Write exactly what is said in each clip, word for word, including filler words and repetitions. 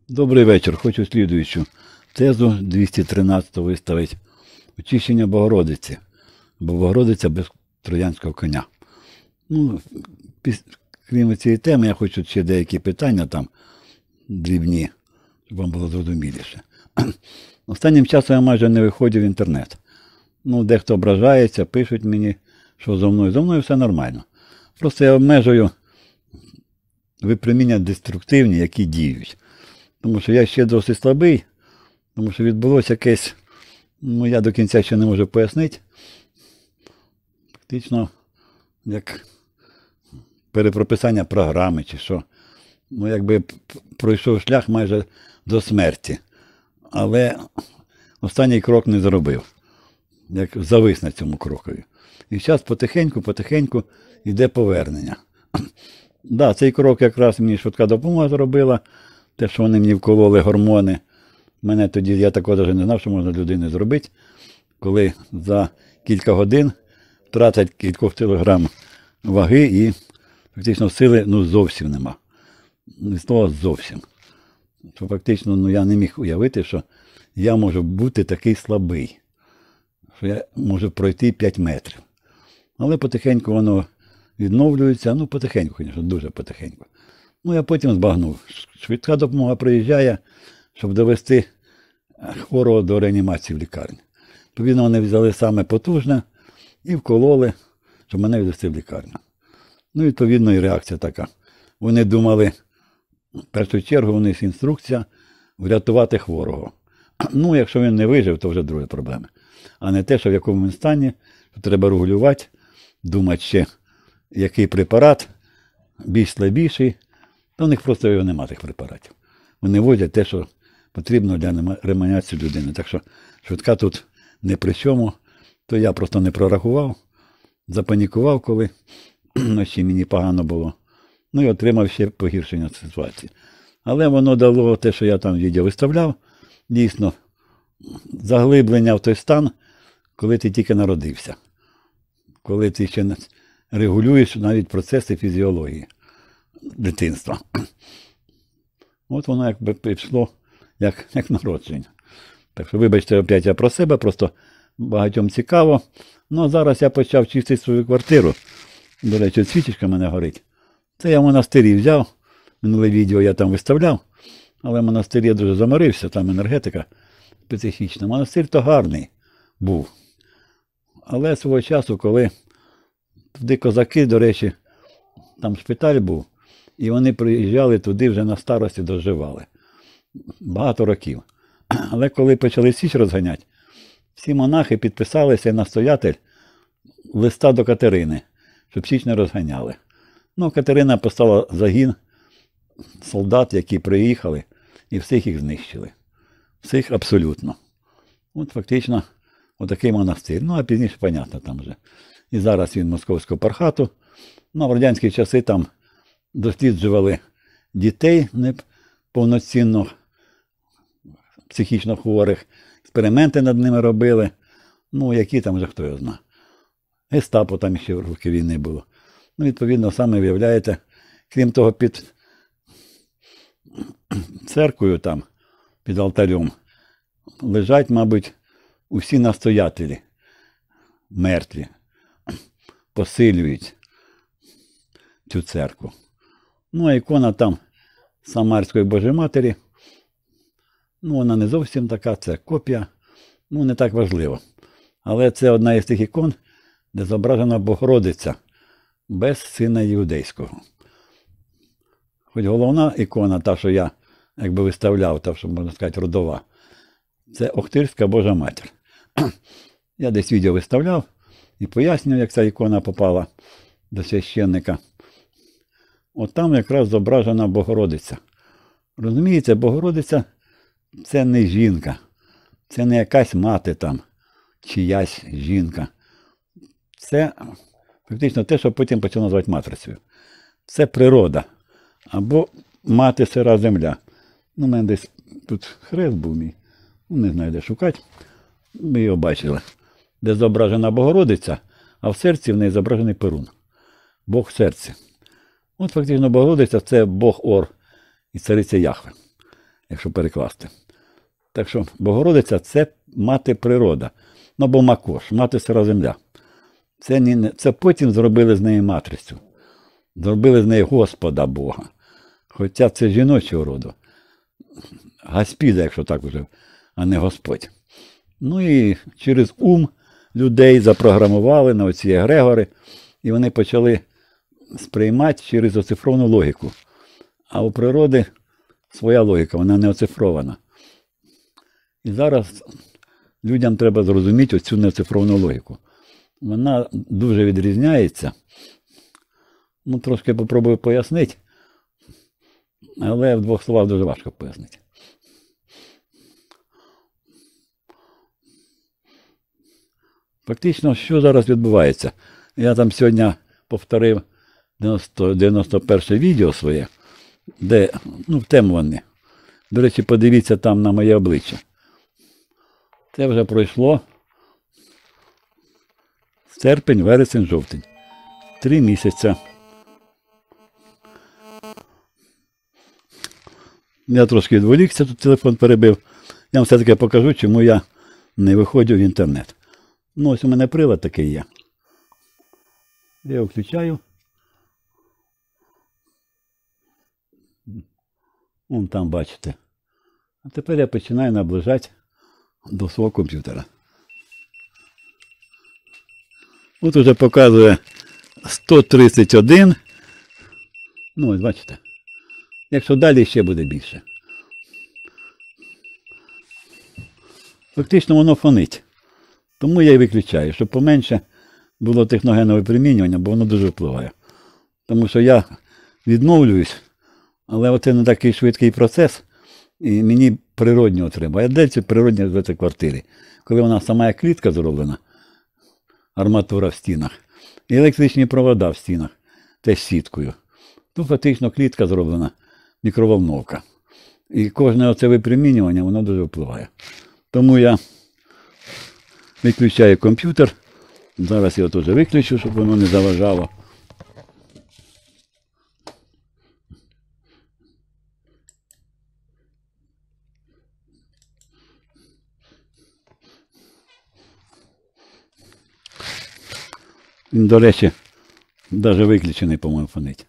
Добрий вечір. Хочу слідуючу тезу двісті тринадцяту виставити. Очищення Богородиці. Бо Богородиця без троянського коня. Ну, піс... Крім цієї теми, я хочу ще деякі питання там дрібні, щоб вам було зрозуміліше. Останнім часом я майже не виходжу в інтернет. Ну, дехто ображається, пишуть мені, що зо мною. Зо мною все нормально. Просто я обмежую випроміння деструктивні, які діють. Тому що я ще досить слабий, тому що відбулося якесь, ну я до кінця ще не можу пояснити, фактично, як перепрописання програми чи що. Ну, якби пройшов шлях майже до смерті. Але останній крок не зробив. Як завис на цьому крокові. І зараз потихеньку-потихеньку йде повернення. Так, да, цей крок якраз мені швидка допомога зробила. Те, що вони мені вкололи гормони. Мене тоді, я такого навіть не знав, що можна людини зробити, коли за кілька годин втратить кількох кілограм ваги і фактично сили ну, зовсім нема. Не слова зовсім. Що фактично ну, я не міг уявити, що я можу бути такий слабий, що я можу пройти п'ять метрів. Але потихеньку воно відновлюється, ну потихеньку, звісно, дуже потихеньку. Ну, я потім збагнув. Швидка допомога приїжджає, щоб довести хворого до реанімації в лікарні. Відповідно, вони взяли саме потужне і вкололи, щоб мене відвести в лікарню. Ну, відповідно, і реакція така. Вони думали, в першу чергу, у них інструкція врятувати хворого. Ну, якщо він не вижив, то вже друга проблема. А не те, що в якому він стані, що треба регулювати, думати ще, який препарат, більш слабіший. Та у них просто його немає, тих препаратів. Вони возять те, що потрібно для реанімації людини. Так що швидка тут не при чому. То я просто не прорахував, запанікував, коли вночі мені погано було. Ну і отримав ще погіршення ситуації. Але воно дало те, що я там відео виставляв, дійсно, заглиблення в той стан, коли ти тільки народився. Коли ти ще регулюєш навіть процеси фізіології дитинства. От воно якби пішло як, як народження. Так що, вибачте, опять я про себе, просто багатьом цікаво. Ну, а зараз я почав чистити свою квартиру. До речі, свічечка в мене горить. Це я в монастирі взяв. Минуле відео я там виставляв. Але в монастирі я дуже заморився, там енергетика специфічна. Монастир то гарний був. Але свого часу, коли туди козаки, до речі, там шпиталь був, і вони приїжджали туди вже на старості доживали. Багато років. Але коли почали Січ розганяти, всі монахи підписалися і настоятель листа до Катерини, щоб Січ не розганяли. Ну, Катерина послала загін солдат, які приїхали, і всіх їх знищили. Всіх абсолютно. От фактично отакий монастир. Ну, а пізніше, понятно, там вже. І зараз він московського пархату. Ну, в радянські часи там досліджували дітей повноцінно психічно хворих, експерименти над ними робили. Ну, які там вже хто його знає. Гестапо там ще в роки війни було. Ну, відповідно, саме виявляєте, крім того, під церквою там, під алтарем, лежать, мабуть, усі настоятелі мертві, посилюють цю церкву. Ну, а ікона там Самарської Божої Матері, ну, вона не зовсім така, це копія, ну, не так важливо. Але це одна із тих ікон, де зображена Богородиця без сина Іудейського. Хоч головна ікона, та, що я якби виставляв, та, що, можна сказати, родова, це Охтирська Божа Матір. Я десь відео виставляв і пояснював, як ця ікона попала до священника. От там якраз зображена Богородиця. Розумієте, Богородиця – це не жінка, це не якась мати там, чиясь жінка. Це фактично те, що потім почали називати матрицею. Це природа. Або мати сира земля. Ну, у мене десь тут хрест був мій. Ну, не знаю, де шукати. Ми його бачили. Де зображена Богородиця, а в серці в неї зображений Перун. Бог в серці. От фактично Богородиця – це Бог Ор і цариця Яхве. якщо перекласти. Так що Богородиця – це мати природа. Ну, або Макош, мати сира земля. Це, не, це потім зробили з неї матрицю. Зробили з неї Господа Бога. Хоча це жіночого роду. Гаспіда, якщо так уже, а не Господь. Ну і через ум людей запрограмували на оці егрегори, і вони почали сприймати через оцифровну логіку. А у природи своя логіка, вона не оцифрована. І зараз людям треба зрозуміти оцю неоцифровану логіку. Вона дуже відрізняється. Ну, трошки попробую пояснити, але в двох словах дуже важко пояснити. Фактично, що зараз відбувається? Я там сьогодні повторив дев'яносто перше відео своє, де, ну, в тему вони. До речі, подивіться там на моє обличчя. Це вже пройшло серпень, вересень, жовтень. Три місяці. Я трошки відволікся, тут телефон перебив. Я вам все-таки покажу, чому я не виходжу в інтернет. Ну, ось у мене прилад такий є. Я його включаю. Вон там, бачите. А тепер я починаю наближати до свого комп'ютера. От уже показує сто тридцять один. Ну, ось бачите. Якщо далі ще буде більше. Фактично воно фонить. Тому я і виключаю, щоб поменше було техногенне випромінювання, бо воно дуже впливає. Тому що я відновлююсь, але оце не такий швидкий процес, і мені природнього треба. А де ці природні в цій квартирі? Коли вона сама як клітка зроблена, арматура в стінах, і електричні провода в стінах, теж сіткою. Тут фактично клітка зроблена, мікроволновка. І кожне оце випромінювання, воно дуже впливає. Тому я виключаю комп'ютер. Зараз його теж виключу, щоб воно не заважало. Він, до речі, навіть виключений, по-моєму, фонить.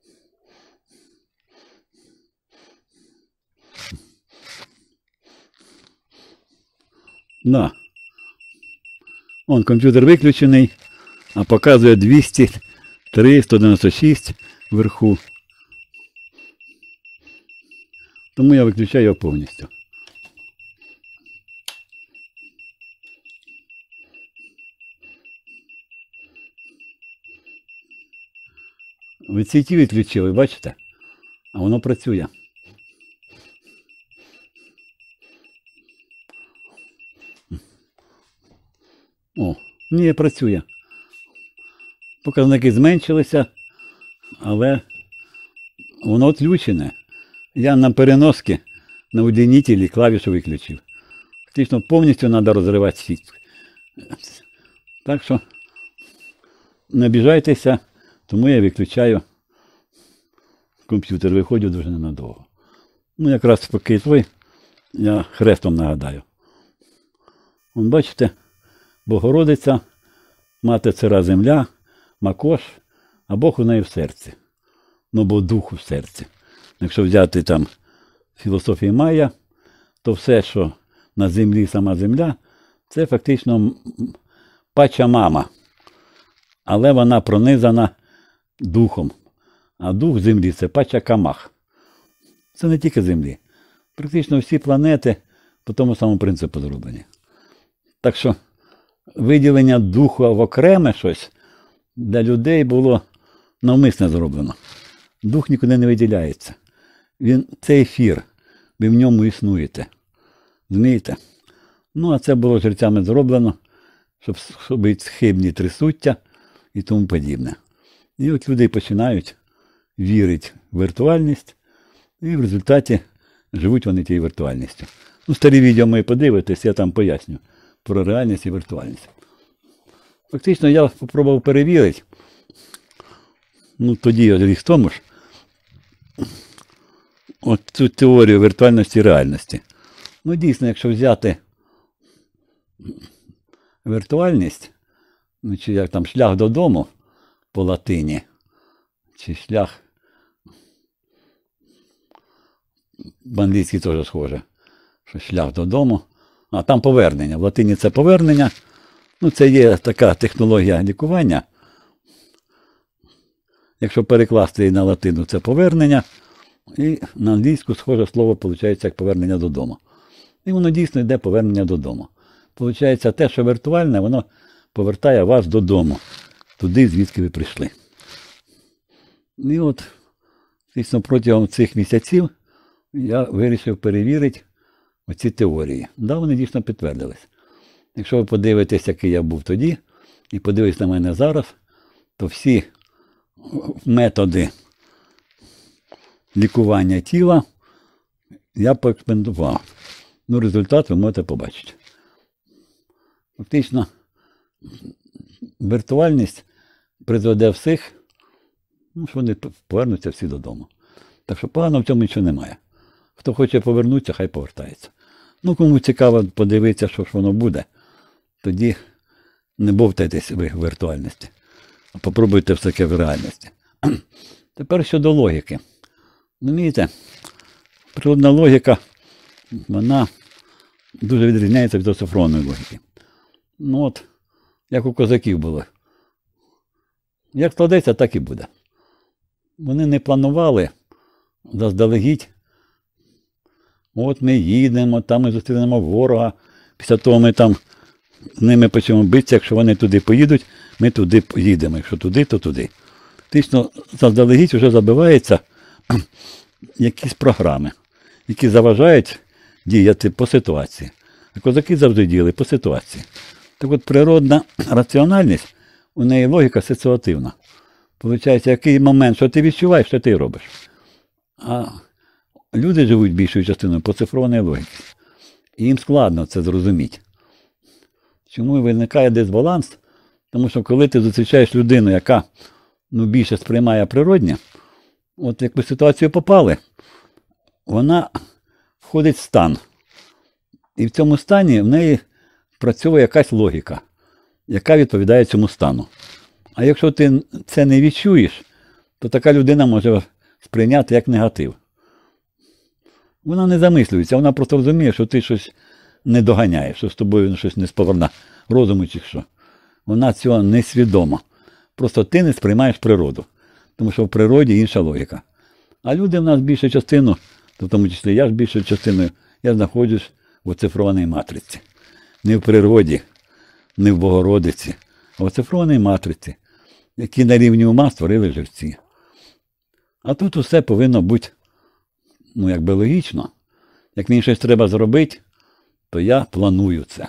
Да. Вон комп'ютер виключений, а показує двісті три, сто дев'яносто шість вверху. Тому я виключаю його повністю. Ви ці ті відключили, бачите? А воно працює. О, ні, працює. Показники зменшилися, але воно відключене. Я на переноски, на удлінителі клавішу виключив. Фактично повністю треба розривати сіть. Так що не обіжайтеся, тому я виключаю комп'ютер, виходжу дуже ненадовго. Ну, якраз поки той, я хрестом нагадаю. Вон, бачите, Богородиця, мати сира земля, Макош, а Бог у неї в серці. Ну, бо дух у серці. Якщо взяти там філософію Майя, то все, що на землі сама земля, це фактично пача мама. Але вона пронизана духом. А дух землі – це пача камах. Це не тільки землі. Практично всі планети по тому самому принципу зроблені. Так що виділення духу в окреме щось для людей було навмисне зроблено. Дух нікуди не виділяється. Він – це ефір. Ви в ньому існуєте. Розумієте? Ну, а це було жерцями зроблено, щоб, щоб хибні трисуття і тому подібне. І от люди починають вірити в віртуальність, і в результаті живуть вони тією віртуальністю. Ну, старі відео мої подивитесь, я там поясню про реальність і віртуальність. Фактично, я спробував перевірити, ну, тоді рік тому ж, от цю теорію віртуальності і реальності. Ну, дійсно, якщо взяти віртуальність, ну, чи як там шлях додому по латині, чи шлях, по-англійськи теж схоже, що шлях додому, а там повернення. В латині це повернення, ну це є така технологія лікування. Якщо перекласти її на латину, це повернення, і на англійську схоже слово виходить як повернення додому. І воно дійсно йде повернення додому. Получається, те, що віртуальне, воно повертає вас додому, туди, звідки ви прийшли. І от, дійсно, протягом цих місяців я вирішив перевірити оці теорії. Да, вони дійсно підтвердились. Якщо ви подивитесь, який я був тоді, і подивитесь на мене зараз, то всі методи лікування тіла я поекспериментував. Ну, результат ви можете побачити. Фактично, віртуальність призведе всіх, ну, що вони повернуться всі додому. Так що погано в цьому нічого немає. Хто хоче повернутися, хай повертається. Ну, кому цікаво подивитися, що ж воно буде, тоді не бовтайтесь ви в віртуальності, а попробуйте все-таки в реальності. Тепер щодо логіки. Розумієте, природна логіка, вона дуже відрізняється від оцифрованої логіки. Ну от, як у козаків було. Як складеться, так і буде. Вони не планували заздалегідь. От ми їдемо, там ми зустрінемо ворога, після того ми там з ними почнемо битися, якщо вони туди поїдуть, ми туди поїдемо. Якщо туди, то туди. Фактично, заздалегідь вже забиваються якісь програми, які заважають діяти по ситуації. А козаки завжди діяли по ситуації. Так от природна раціональність, у неї логіка ситуативна. Получається, який момент, що ти відчуваєш, що ти і робиш. А люди живуть більшою частиною по цифрованій логіці. І їм складно це зрозуміти. Чому виникає дисбаланс? Тому що коли ти зустрічаєш людину, яка ну, більше сприймає природне, от як ви в ситуацію попали, вона входить в стан. І в цьому стані в неї працює якась логіка, яка відповідає цьому стану. А якщо ти це не відчуєш, то така людина може сприйняти як негатив. Вона не замислюється, вона просто розуміє, що ти щось не доганяєш, що з тобою щось не споверна розуму чи що. Вона цього не свідома. Просто ти не сприймаєш природу, тому що в природі інша логіка. А люди в нас більшу частину, в тому числі я ж більшою частиною, я знаходжусь в оцифрованій матриці. Не в природі, не в Богородиці, а в оцифрованій матриці, які на рівні ума створили жерці. А тут усе повинно бути, ну, якби логічно. Як мені щось треба зробити, то я планую це.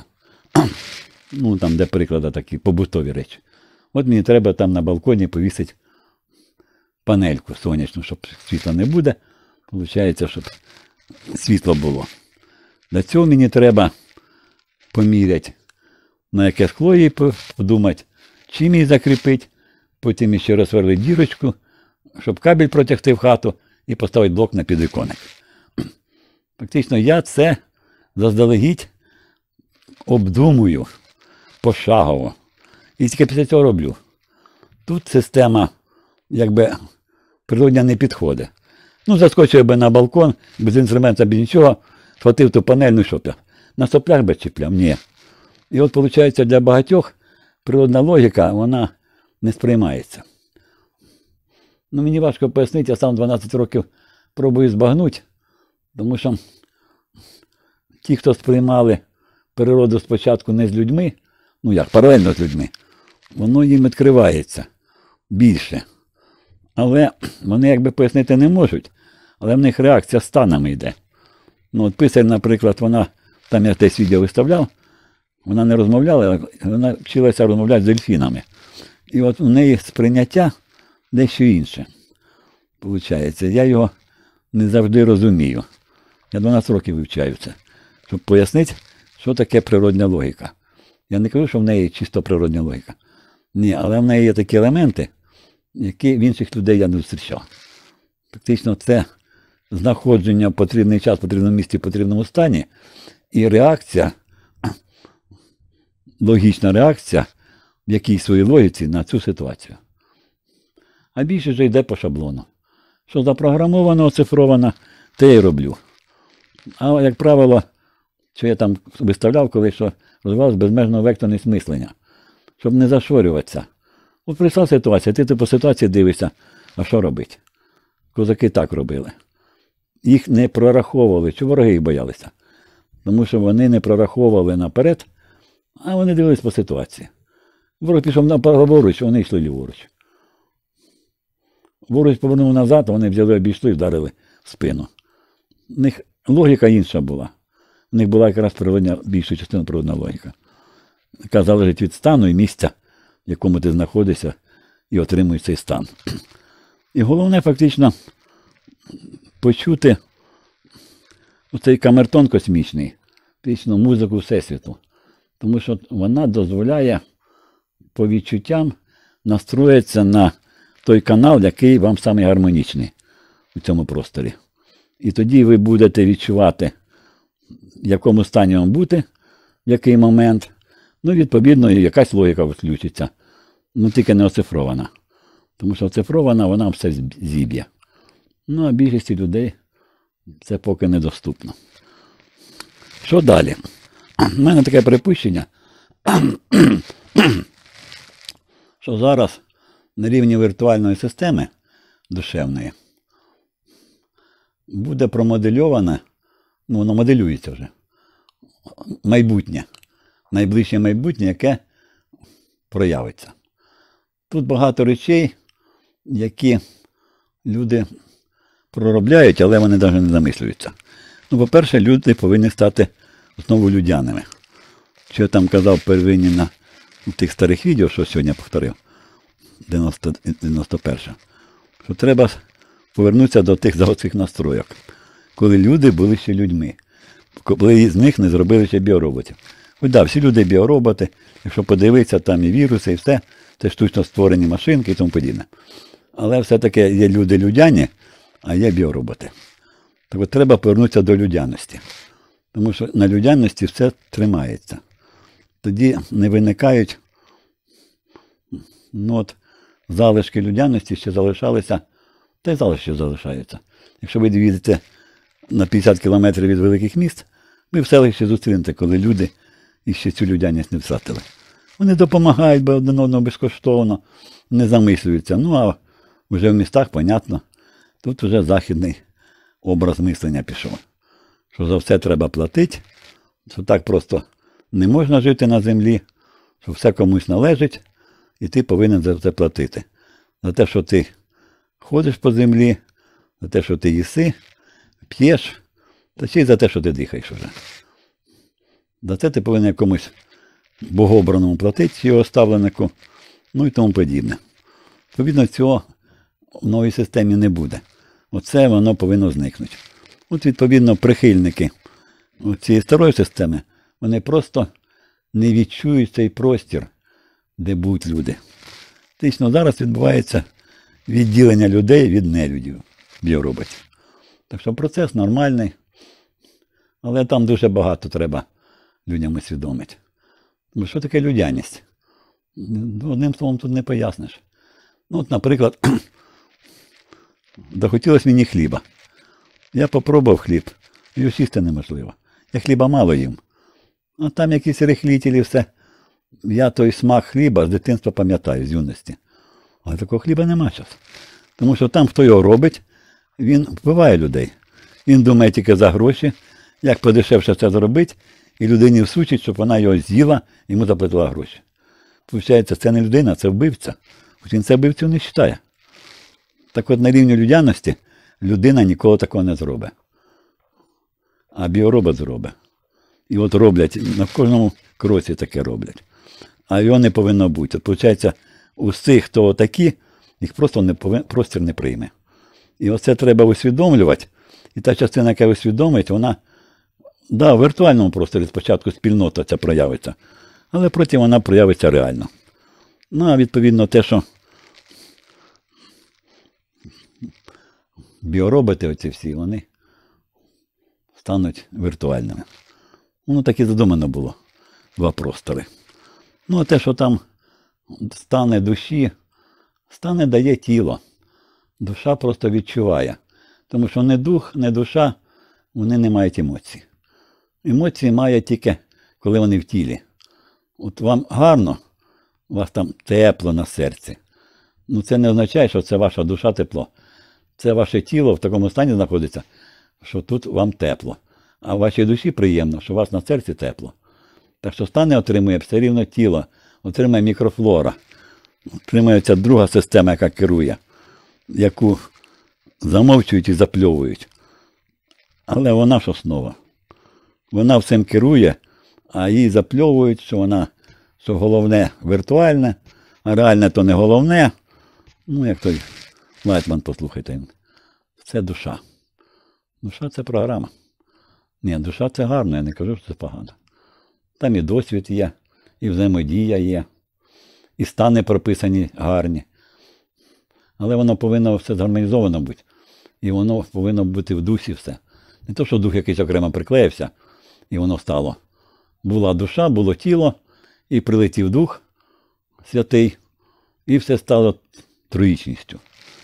Ну, там, де приклади такі побутові речі. От мені треба там на балконі повісити панельку сонячну, щоб світла не буде. Получається, щоб світло було. Для цього мені треба поміряти, на яке скло її подумати, чим її закріпити, потім ще розсверлити дірочку, щоб кабель протягти в хату і поставити блок на підвіконник. Фактично, я це заздалегідь обдумую пошагово. І тільки після цього роблю. Тут система, якби, природня не підходить. Ну, заскочив би на балкон, без інструмента, без нічого, схватив ту панель, ну що ти, на соплях би чіпляв? Ні. І от, виходить, для багатьох природна логіка, вона не сприймається. Ну, мені важко пояснити, я сам дванадцять років пробую збагнути, тому що ті, хто сприймали природу спочатку не з людьми, ну як, паралельно з людьми, воно їм відкривається більше. Але вони якби пояснити не можуть, але в них реакція станами йде. Ну от писар, наприклад, вона, там я десь відео виставляв, вона не розмовляла, вона вчилася розмовляти з дельфінами. І от у неї сприйняття дещо інше. Получається, я його не завжди розумію. Я дванадцять років вивчаю це, щоб пояснити, що таке природня логіка. Я не кажу, що в неї чисто природня логіка. Ні, але в неї є такі елементи, які в інших людей я не зустрічав. Фактично це знаходження в потрібний час, в потрібному місці, в потрібному стані, і реакція, логічна реакція в якійсь своїй логіці на цю ситуацію. А більше вже йде по шаблону. Що запрограмовано, оцифровано, те я роблю. А, як правило, що я там виставляв, коли що розвивалося безмежно векторне мислення, щоб не зашорюватися. От прийшла ситуація, ти, ти по ситуації дивишся, а що робити? Козаки так робили. Їх не прораховували, чи вороги їх боялися. Тому що вони не прораховували наперед, а вони дивились по ситуації. Ворог пішов праворуч, вони йшли ліворуч. Ворог повернув назад, вони взяли, обійшли і вдарили в спину. У них логіка інша була. У них була якраз природня, більша частина природна логіка, яка залежить від стану і місця, в якому ти знаходишся і отримуєш цей стан. І головне фактично почути оцей камертон космічний, фактично музику Всесвіту. Тому що вона дозволяє по відчуттям настроїтися на той канал, який вам самий гармонічний у цьому просторі. І тоді ви будете відчувати, в якому стані вам бути, в який момент. Ну, відповідно, якась логіка включиться. Ну, тільки не оцифрована. Тому що оцифрована, вона все зіб'є. Ну, а більшості людей це поки недоступно. Що далі? У мене таке припущення, що зараз на рівні віртуальної системи душевної буде промодельоване, ну воно моделюється вже, майбутнє, найближче майбутнє, яке проявиться. Тут багато речей, які люди проробляють, але вони навіть не замислюються. Ну, по-перше, люди повинні стати знову людяними. Що я там казав первинні на тих старих відео, що сьогодні повторив, дев'яносто перше, що треба повернутися до тих заводських настройок, коли люди були ще людьми, коли з них не зробили ще біороботів. Ось да, всі люди біороботи, якщо подивитися, там і віруси, і все, це штучно створені машинки і тому подібне. Але все-таки є люди людяні, а є біороботи. Так от треба повернутися до людяності. Тому що на людяності все тримається. Тоді не виникають, ну от, залишки людяності ще залишалися, та й залишки залишаються. Якщо ви їдете на п'ятдесят кілометрів від великих міст, ви в селищі зустрінете, коли люди іще цю людяність не втратили. Вони допомагають один одному безкоштовно, не замислюються. Ну, а вже в містах, понятно, тут вже західний образ мислення пішов. Що за все треба платити, що так просто не можна жити на землі, що все комусь належить, і ти повинен за це платити. За те, що ти ходиш по землі, за те, що ти їси, п'єш, та ще й за те, що ти дихаєш вже. За це ти повинен комусь богообраному платити, його ставленику, ну і тому подібне. Відповідно, цього в новій системі не буде. Оце воно повинно зникнути. От, відповідно, прихильники цієї старої системи, вони просто не відчують цей простір, де будуть люди. Фактично, зараз відбувається відділення людей від нелюдів, біороботів. Так що процес нормальний, але там дуже багато треба людям усвідомити. Бо що таке людяність? Одним словом тут не поясниш. Ну, от, наприклад, захотілося мені хліба. Я попробував хліб, його сісти неможливо. Я хліба мало їм. А там якісь рихлітелі, все. Я той смак хліба з дитинства пам'ятаю, з юності. Але такого хліба нема зараз. Тому що там, хто його робить, він вбиває людей. Він думає тільки за гроші, як подешевше це зробити, і людині всучить, щоб вона його з'їла, йому заплатила гроші. Получається, це не людина, це вбивця. Хоч він це вбивцю не вважає. Так от на рівні людяності людина ніколи такого не зробить. А біоробот зробить. І от роблять, на кожному кроці таке роблять. А його не повинно бути. От, виходить, у цих, хто такі, їх просто не повин, простір не прийме. І оце треба усвідомлювати. І та частина, яка усвідомить, вона, да, в віртуальному просторі спочатку спільнота ця проявиться, але потім вона проявиться реально. Ну, а відповідно те, що біороботи оці всі, вони стануть віртуальними. Воно так і задумано було. Два простори. Ну, а те, що там стане душі, стане дає тіло. Душа просто відчуває. Тому що не дух, не душа, вони не мають емоцій. Емоції має тільки, коли вони в тілі. От вам гарно, у вас там тепло на серці. Ну це не означає, що це ваша душа тепло. Це ваше тіло в такому стані знаходиться, що тут вам тепло. А в вашій душі приємно, що у вас на серці тепло. Так що стане отримує все рівно тіло, отримує мікрофлора. Отримує ця друга система, яка керує, яку замовчують і запльовують. Але вона ж основа. Вона всім керує, а її запльовують, що вона, що головне віртуальне, а реальне то не головне. Ну, як той Лайтман, послухайте. Це душа. Душа – це програма. Ні, душа – це гарно, я не кажу, що це погано. Там і досвід є, і взаємодія є, і стани прописані гарні. Але воно повинно все згармонізовано бути. І воно повинно бути в дусі все. Не то, що дух якийсь окремо приклеївся, і воно стало. Була душа, було тіло, і прилетів дух святий, і все стало троїчністю.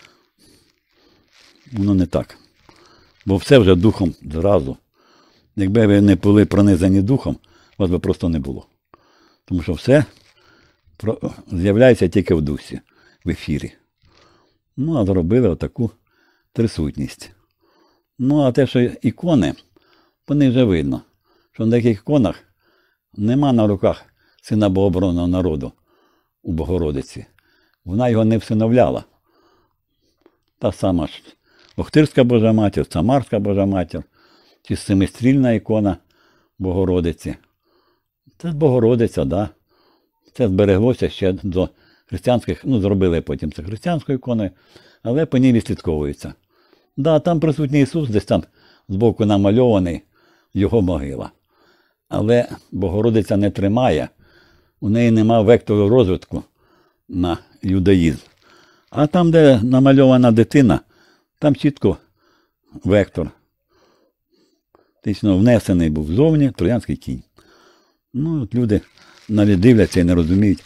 Воно не так. Бо все вже духом зразу. Якби ви не були пронизані духом, вас би просто не було. Тому що все з'являється тільки в дусі, в ефірі. Ну, а зробили отаку трисутність. Ну, а те, що ікони, по них вже видно, що на деяких іконах нема на руках сина Богообраного народу у Богородиці. Вона його не всиновляла. Та сама ж Охтирська Божа Матір, Самарська Божа Матір, чи семистрільна ікона Богородиці. Це Богородиця, да. Це збереглося ще до християнських, ну, зробили потім це християнською іконою, але по ній відслідковується. Да, там присутній Ісус, десь там збоку намальований його могила. Але Богородиця не тримає, у неї нема вектору розвитку на юдаїзм. А там, де намальована дитина, там чітко вектор. Фактично внесений був ззовні троянський кінь. Ну, от люди навіть дивляться і не розуміють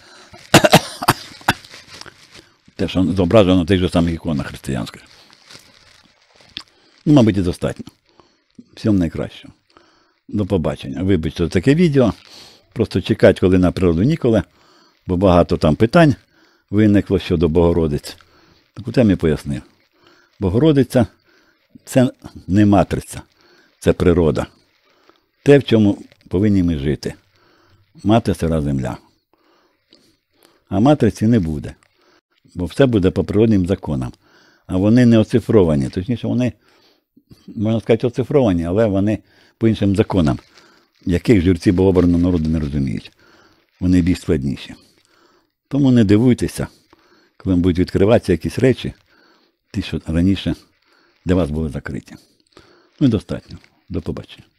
те, що зображено в тих же самих іконах християнських. Ну, мабуть, і достатньо. Всім найкращого. До побачення. Вибачте за таке відео. Просто чекати, коли на природу ніколи, бо багато там питань виникло щодо Богородиць. Таку тему я пояснив. Богородиця – це не матриця, це природа. Те, в чому повинні ми жити. Мати – сира земля. А матриці не буде. Бо все буде по природним законам. А вони не оцифровані. Точніше, вони, можна сказати, оцифровані, але вони по іншим законам, яких журці Богообраного народу не розуміють. Вони більш складніші. Тому не дивуйтеся, коли будуть відкриватися якісь речі, ті, що раніше для вас були закриті. Ну і достатньо. До побачення.